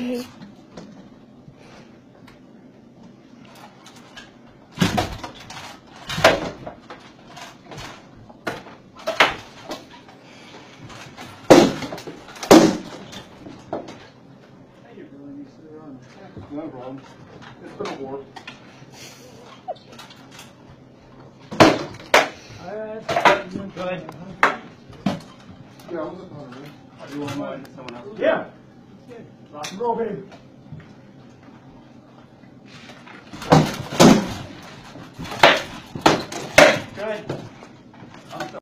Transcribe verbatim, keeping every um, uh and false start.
Okay. No problem. It's been a war. Alright, good. Yeah, I was at Hunter. You want mine? Someone else? Yeah. Rock and roll, baby.